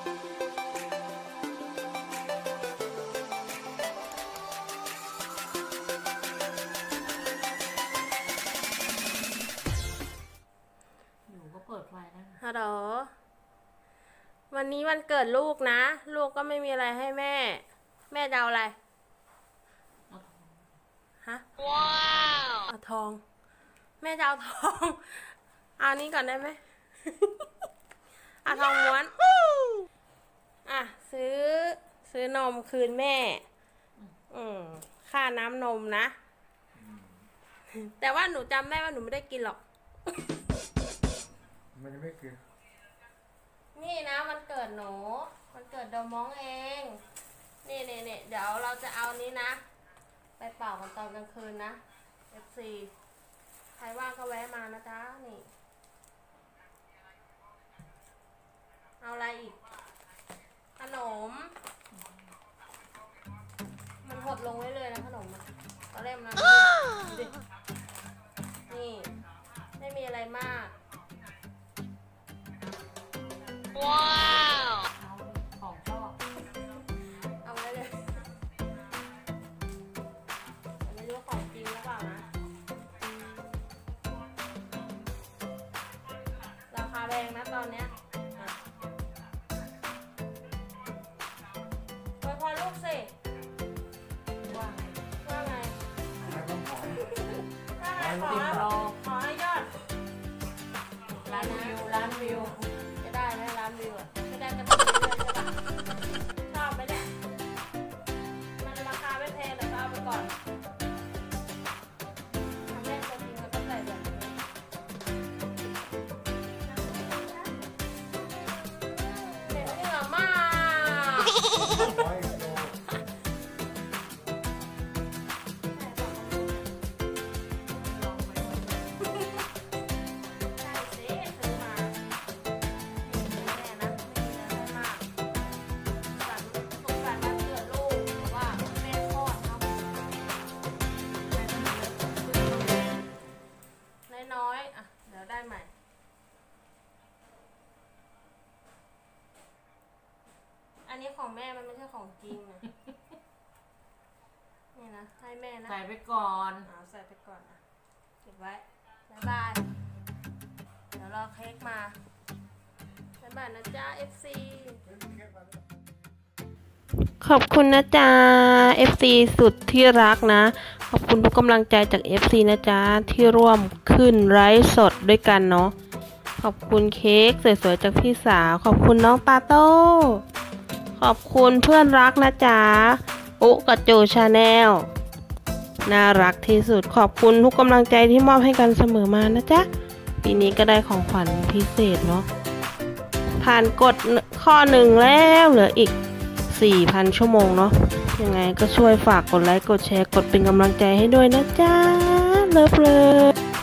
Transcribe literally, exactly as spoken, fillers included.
ฮัลโหลวันนี้วันเกิดลูกนะลูกก็ไม่มีอะไรให้แม่แม่จะเอาอะไรฮะว้าวเอาทองแม่จะเอาทองเอานี้ก่อนได้ไหม เอาทองม้วนอ่ะซื้อซื้อนมคืนแม่อืมค่าน้ำนมนะแต่ว่าหนูจำได้ว่าหนูไม่ได้กินหรอกมันยังไม่กินนี่นะมันเกิดหนูมันเกิดโดมองเองนี่นี่นี่เดี๋ยวเราจะเอานี้นะไปเป่ากันตอนกลางคืนนะ เอฟ ซี ใครว่างก็แวะมานะจ๊ะนี่เอาอะไรอีกขนมมันหดลงไว้เลยนะขนมตอนแรกมันนี่ไม่มีอะไรมากว้าวของชอบเอาไว้เลยไม่รู้ของจริงหรือเปล่านะราคาแรงนะตอนเนี้ยไว้พอลูกสิว่าว่าไงว่าไงขอขอให้ยอดล้านวิวล้านวิวได้ไหมร้านวิวอ่ะไม่ได้ก็ต้องเรื่อยๆใช่ปะชอบไหมเนี่ยมันราคาไม่แพงแต่ก็เอาไปก่อนทำแม่ตัวจริงแล้วก็ใส่แบบนี้เด็กเหนือมากน้อยอ่ะเดี๋ยวได้ใหม่อันนี้ของแม่มันไม่ใช่ของจริงนะนี่นะให้แม่นะใส่ไปก่อนเอาใส่ไปก่อนนะเก็บไว้บ๊ายบายเดี๋ยวรอเค้กมาบ๊ายบายนะจ๊ะ เอฟ ซี ขอบคุณนะจ๊ะ เอฟ ซี สุดที่รักนะขอบคุณทุกกำลังใจจาก เอฟ ซี นะจ๊ะที่ร่วมขึ้นไลฟ์สดด้วยกันเนาะขอบคุณเค้กสวยๆจากพี่สาวขอบคุณน้องตาโต้ขอบคุณเพื่อนรักนะจ๊ะอุกับโจชาแนลน่ารักที่สุดขอบคุณทุกกำลังใจที่มอบให้กันเสมอมานะจ๊ะปีนี้ก็ได้ของขวัญพิเศษเนาะผ่านกฎข้อหนึ่งแล้วเหลืออีก สี่พัน ชั่วโมงเนาะยังไงก็ช่วยฝากกดไลค์กดแชร์กดเป็นกำลังใจให้ด้วยนะจ๊ะเลิฟเลิฟ